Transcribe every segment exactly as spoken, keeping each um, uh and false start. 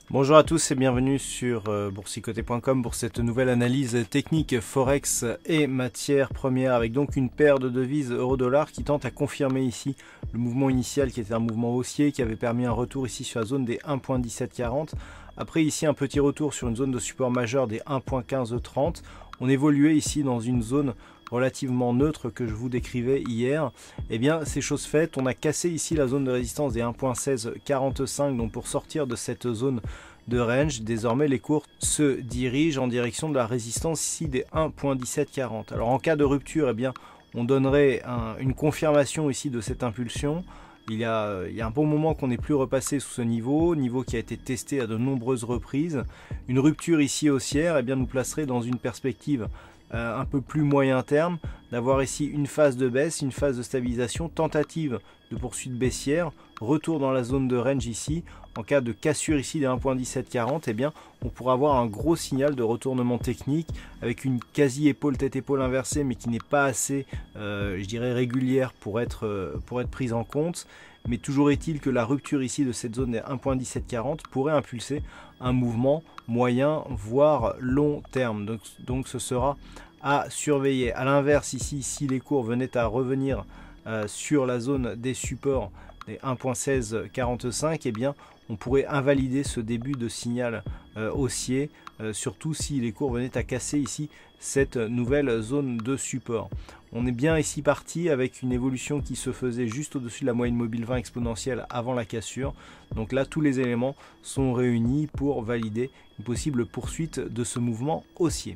Bonjour à tous et bienvenue sur euh, boursicoté point com pour cette nouvelle analyse technique Forex et matières premières avec donc une paire de devises euro-dollar qui tente à confirmer ici le mouvement initial qui était un mouvement haussier qui avait permis un retour ici sur la zone des un virgule dix-sept quarante. Après ici un petit retour sur une zone de support majeur des un virgule quinze trente. On évoluait ici dans une zone relativement neutre que je vous décrivais hier. Et eh bien c'est chose faite, on a cassé ici la zone de résistance des un virgule seize quarante-cinq, donc pour sortir de cette zone de range, désormais les cours se dirigent en direction de la résistance ici des un virgule dix-sept quarante. Alors en cas de rupture, eh bien on donnerait un, une confirmation ici de cette impulsion. Il y, a, il y a un bon moment qu'on n'est plus repassé sous ce niveau, niveau qui a été testé à de nombreuses reprises. Une rupture ici haussière eh bien, nous placerait dans une perspective euh, un peu plus moyen terme, d'avoir ici une phase de baisse, une phase de stabilisation, tentative de poursuite baissière, retour dans la zone de range ici. En cas de cassure ici des un virgule dix-sept quarante, eh bien, on pourra avoir un gros signal de retournement technique avec une quasi-épaule tête-épaule inversée, mais qui n'est pas assez, euh, je dirais, régulière pour être, euh, pour être prise en compte. Mais toujours est-il que la rupture ici de cette zone des un virgule dix-sept quarante pourrait impulser un mouvement moyen, voire long terme. Donc, donc ce sera à surveiller. À l'inverse, ici, si les cours venaient à revenir euh, sur la zone des supports des un virgule seize quarante-cinq, eh bien, on pourrait invalider ce début de signal euh, haussier, euh, surtout si les cours venaient à casser ici cette nouvelle zone de support. On est bien ici parti avec une évolution qui se faisait juste au-dessus de la moyenne mobile vingt exponentielle avant la cassure. Donc là, tous les éléments sont réunis pour valider une possible poursuite de ce mouvement haussier.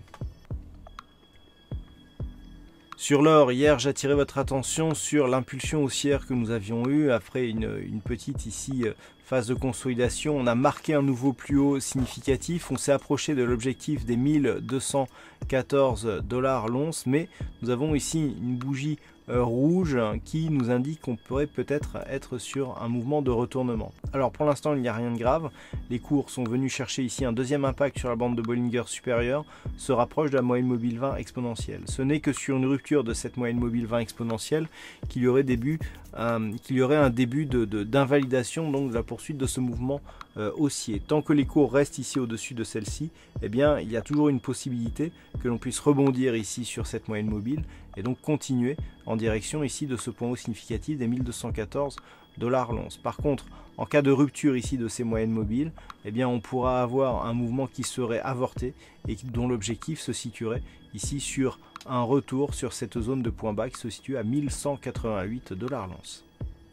Sur l'or, hier j'attirais votre attention sur l'impulsion haussière que nous avions eue après une, une petite ici phase de consolidation. On a marqué un nouveau plus haut significatif, on s'est approché de l'objectif des mille deux cent quatorze dollars l'once, mais nous avons ici une bougie euh, rouge qui nous indique qu'on pourrait peut-être être sur un mouvement de retournement. Alors pour l'instant il n'y a rien de grave, les cours sont venus chercher ici un deuxième impact sur la bande de Bollinger supérieure, se rapproche de la moyenne mobile vingt exponentielle. Ce n'est que sur une rupture de cette moyenne mobile vingt exponentielle qu'il y aurait, début, euh, qu'il y aurait un début de, de, d'invalidation donc de la poursuite de ce mouvement euh, haussier. Tant que les cours restent ici au-dessus de celle-ci, eh bien il y a toujours une possibilité que l'on puisse rebondir ici sur cette moyenne mobile et donc continuer en direction ici de ce point haut significatif des mille deux cent quatorze dollars l'once. Par contre, en cas de rupture ici de ces moyennes mobiles, eh bien on pourra avoir un mouvement qui serait avorté et dont l'objectif se situerait ici sur un retour sur cette zone de point bas qui se situe à mille cent quatre-vingt-huit dollars l'once.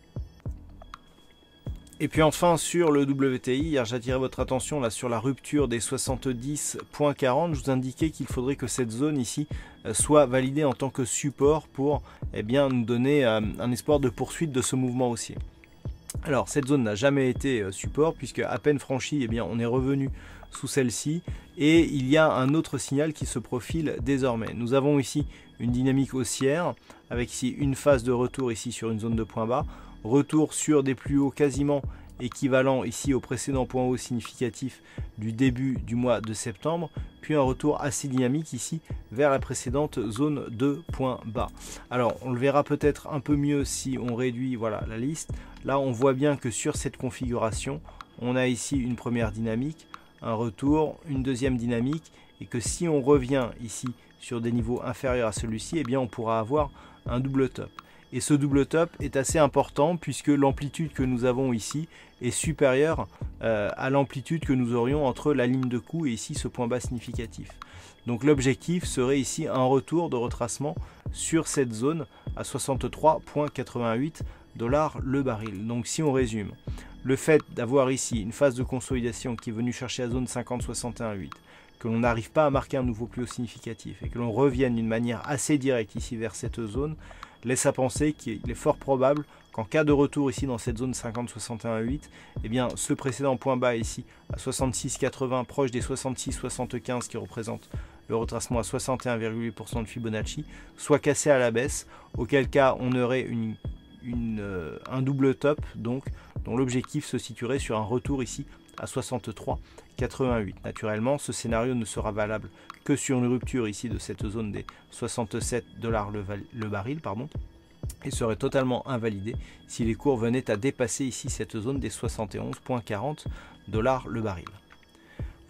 Et puis enfin sur le W T I, hier j'attirais votre attention là sur la rupture des soixante-dix virgule quarante. Je vous indiquais qu'il faudrait que cette zone ici soit validée en tant que support pour eh bien, nous donner euh, un espoir de poursuite de ce mouvement haussier. Alors cette zone n'a jamais été euh, support puisque à peine franchie, eh bien, on est revenu sous celle-ci et il y a un autre signal qui se profile désormais. Nous avons ici une dynamique haussière avec ici une phase de retour ici sur une zone de point bas. Retour sur des plus hauts quasiment équivalents ici au précédent point haut significatif du début du mois de septembre, puis un retour assez dynamique ici vers la précédente zone de point bas. Alors on le verra peut-être un peu mieux si on réduit voilà, la liste. Là on voit bien que sur cette configuration, on a ici une première dynamique, un retour, une deuxième dynamique, et que si on revient ici sur des niveaux inférieurs à celui-ci, eh bien on pourra avoir un double top. Et ce double top est assez important puisque l'amplitude que nous avons ici est supérieure euh, à l'amplitude que nous aurions entre la ligne de coup et ici ce point bas significatif. Donc l'objectif serait ici un retour de retracement sur cette zone à soixante-trois virgule quatre-vingt-huit dollars le baril. Donc si on résume, le fait d'avoir ici une phase de consolidation qui est venue chercher la zone cinquante soixante et un virgule huit, que l'on n'arrive pas à marquer un nouveau plus haut significatif et que l'on revienne d'une manière assez directe ici vers cette zone, laisse à penser qu'il est fort probable qu'en cas de retour ici dans cette zone cinquante soixante et un virgule huit, eh bien ce précédent point bas ici à soixante-six virgule quatre-vingts proche des soixante-six virgule soixante-quinze qui représente le retracement à soixante et un virgule huit pour cent de Fibonacci soit cassé à la baisse, auquel cas on aurait une, une, euh, un double top donc dont l'objectif se situerait sur un retour ici à soixante-trois virgule quatre-vingt-huit. Naturellement, ce scénario ne sera valable que sur une rupture ici de cette zone des soixante-sept dollars le, le baril, pardon, et serait totalement invalidé si les cours venaient à dépasser ici cette zone des soixante et onze virgule quarante dollars le baril.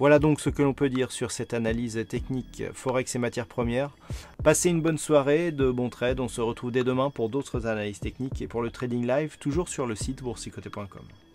Voilà donc ce que l'on peut dire sur cette analyse technique Forex et matières premières. Passez une bonne soirée, de bons trades. On se retrouve dès demain pour d'autres analyses techniques et pour le trading live, toujours sur le site boursicoté point com.